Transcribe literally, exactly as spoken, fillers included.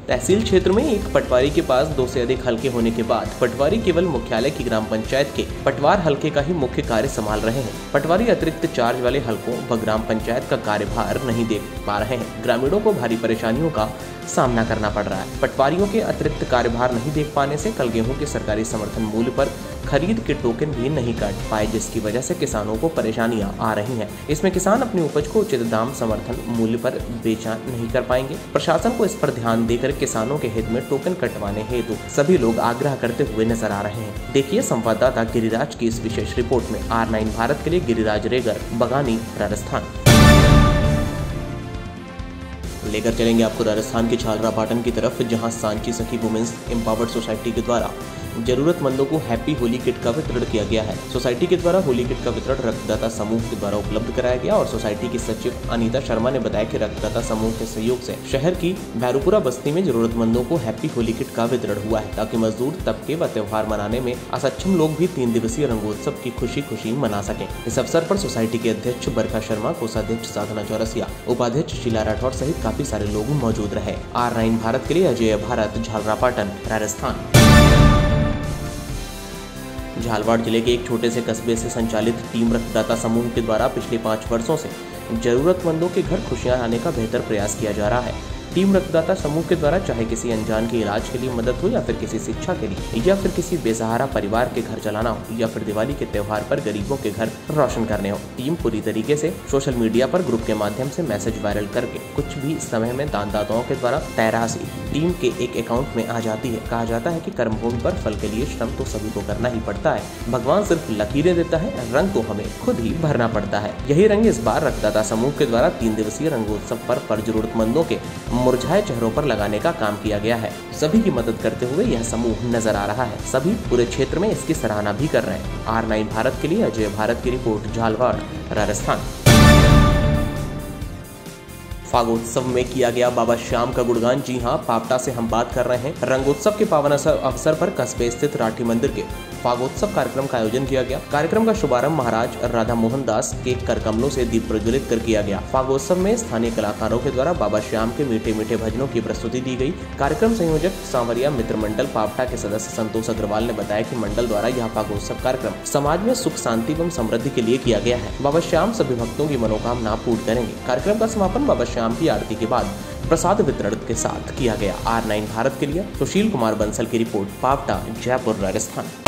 तहसील क्षेत्र में एक पटवारी के पास दो से अधिक हलके होने के बाद पटवारी केवल मुख्यालय की ग्राम पंचायत के पटवार हलके का ही मुख्य कार्य संभाल रहे हैं। पटवारी अतिरिक्त चार्ज वाले हलकों व ग्राम पंचायत का कार्यभार नहीं देख पा रहे हैं। ग्रामीणों को भारी परेशानियों का सामना करना पड़ रहा है। पटवारियों के अतिरिक्त कार्यभार नहीं देख पाने से कल गेहूं के सरकारी समर्थन मूल्य पर खरीद के टोकन भी नहीं काट पाए, जिसकी वजह से किसानों को परेशानियां आ रही हैं। इसमें किसान अपनी उपज को उचित दाम समर्थन मूल्य पर बेचा नहीं कर पाएंगे। प्रशासन को इस पर ध्यान देकर किसानों के हित में टोकन कटवाने हेतु सभी लोग आग्रह करते हुए नजर आ रहे हैं। देखिए संवाददाता गिरिराज की इस विशेष रिपोर्ट में। आर नाइन भारत के लिए गिरिराज रेगर, बगानी, राजस्थान। लेकर चलेंगे आपको राजस्थान के झालरापाटन की तरफ, जहां सांची सखी वुमेन्स एम्पावर्ड सोसाइटी के द्वारा जरूरतमंदों को हैप्पी होली किट का वितरण किया गया है। सोसाइटी के द्वारा होली किट का वितरण रक्तदाता समूह के द्वारा उपलब्ध कराया गया और सोसाइटी की सचिव अनीता शर्मा ने बताया कि रक्तदाता समूह के सहयोग से शहर की भैरूपुरा बस्ती में जरूरतमंदों को हैप्पी होली किट का वितरण हुआ है, ताकि मजदूर तबके व त्योहार मनाने में असक्षम लोग भी तीन दिवसीय रंगोत्सव की खुशी खुशी मना सकें। इस अवसर पर सोसाइटी के अध्यक्ष बरखा शर्मा, कोषाध्यक्ष साधना चौरसिया, उपाध्यक्ष शीला राठौर सहित काफी सारे लोग मौजूद रहे। आर नाइन भारत के लिए अजय भारत, झालरापाटन, राजस्थान। झालवाड़ जिले के एक छोटे से कस्बे से संचालित टीम रक्तदाता समूह के द्वारा पिछले पाँच वर्षों से जरूरतमंदों के घर खुशियां लाने का बेहतर प्रयास किया जा रहा है। टीम रक्तदाता समूह के द्वारा चाहे किसी अनजान के इलाज के लिए मदद हो, या फिर किसी शिक्षा के लिए, या फिर किसी बेसहारा परिवार के घर चलाना हो, या फिर दिवाली के त्योहार पर गरीबों के घर रोशन करने हो, टीम पूरी तरीके से सोशल मीडिया पर ग्रुप के माध्यम से मैसेज वायरल करके कुछ भी समय में दानदाताओं के द्वारा तय राशि टीम के एक अकाउंट में आ जाती है। कहा जाता है कि कर्मभूमि पर फल के लिए श्रम तो सभी को करना ही पड़ता है। भगवान सिर्फ लकीरें देता है, रंग तो हमें खुद ही भरना पड़ता है। यही रंग इस बार रक्तदाता समूह के द्वारा तीन दिवसीय रंगोत्सव पर, पर जरूरतमंदों के मुरझाए चेहरों पर लगाने का काम किया गया है। सभी की मदद करते हुए यह समूह नजर आ रहा है। सभी पूरे क्षेत्र में इसकी सराहना भी कर रहे हैं। आर नाइन भारत के लिए अजय भारत की रिपोर्ट, झालवाड़, राजस्थान। फागोत्सव में किया गया बाबा श्याम का गुणगान। जी हां, पापटा से हम बात कर रहे हैं। रंगोत्सव के पावन अवसर पर कस्बे स्थित राठी मंदिर के फागोत्सव कार्यक्रम का आयोजन किया गया। कार्यक्रम का शुभारंभ महाराज राधा मोहन दास के करकमलों से दीप प्रज्वलित कर किया गया। फागोत्सव में स्थानीय कलाकारों के द्वारा बाबा श्याम के मीठे मीठे भजनों की प्रस्तुति दी गई। कार्यक्रम संयोजक सांवरिया मित्र मंडल पापटा के सदस्य संतोष अग्रवाल ने बताया कि मंडल द्वारा यह फागोत्सव कार्यक्रम समाज में सुख, शांति एवं समृद्धि के लिए किया गया है। बाबा श्याम सभी भक्तों की मनोकामना पूर्ण करेंगे। कार्यक्रम का समापन बाबा श्याम की आरती के बाद प्रसाद वितरण के साथ किया गया। आर नाइन भारत के लिए सुशील कुमार बंसल की रिपोर्ट, पापटा, जयपुर, राजस्थान।